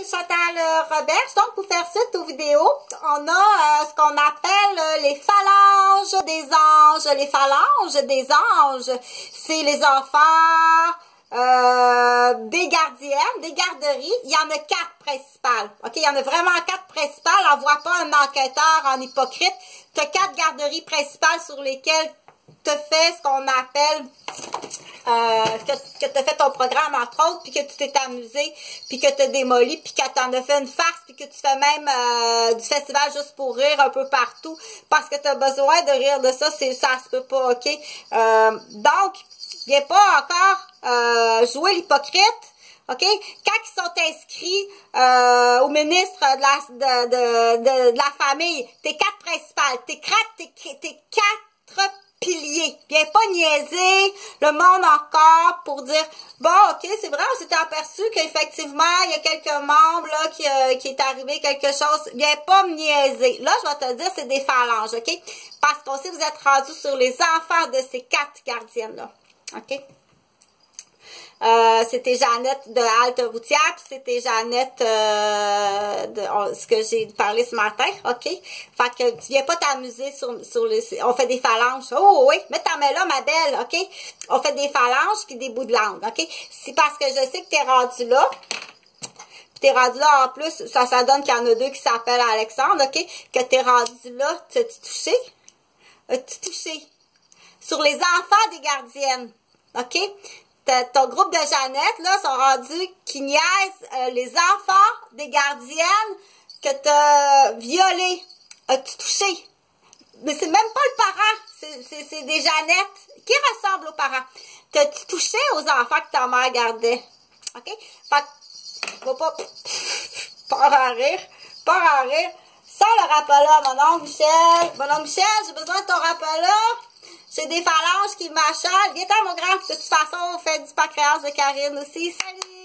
Chantal Roberge. Donc, pour faire suite aux vidéos, on a ce qu'on appelle les phalanges des anges. Les phalanges des anges, c'est les enfants des gardiennes, des garderies. Il y en a 4 principales. OK? Il y en a vraiment 4 principales. Envoie pas un enquêteur en hypocrite. Tu as 4 garderies principales sur lesquelles tu fais ce qu'on appelle que tu as fait ton programme, entre autres, puis que tu t'es amusé, puis que tu as démoli, puis que tu en as fait une farce, puis que tu fais même du festival juste pour rire un peu partout, parce que tu as besoin de rire de ça, ça se peut pas, OK? Donc, viens pas encore jouer l'hypocrite, OK? Quand ils sont inscrits au ministre de la famille, tes 4 principales, tes 4 piliers. Viens pas niaiser le monde encore pour dire, bon, OK, c'est vrai, on s'était aperçu qu'effectivement, il y a quelques membres là qui est arrivé quelque chose. Viens pas me niaiser. Là, je vais te dire, c'est des phalanges, OK? Parce qu'on sait que vous êtes rendus sur les enfants de ces 4 gardiennes-là. OK? C'était Jeannette de Halte Routière, puis c'était Jeannette ce que j'ai parlé ce matin, OK? Fait que tu viens pas t'amuser sur les... On fait des phalanges. Oh oui, mais t'en mets là, ma belle, OK? On fait des phalanges puis des bouts de langue, OK? C'est parce que je sais que t'es rendu là. Puis t'es rendu là, en plus, ça donne qu'il y en a 2 qui s'appellent Alexandre, OK? Que t'es rendu là, t'as-tu touché? As-tu touché? Sur les enfants des gardiennes, OK? Ton groupe de Jeannette, là, sont rendus qui niaisent les enfants des gardiennes que t'as violés. As-tu touché? Mais c'est même pas le parent. C'est des Jeannettes qui ressemblent aux parents. T'as-tu touché aux enfants que ta mère gardait? OK? Fait que, va pas en rire. Pas en rire. Sans le rappel-là, mon oncle Michel. Mon oncle Michel, j'ai besoin de ton rappel-là. J'ai des phalanges qui m'achalent. Viens-t'en, mon grand. De toute façon, on fait du pancréas de Karine aussi. Salut!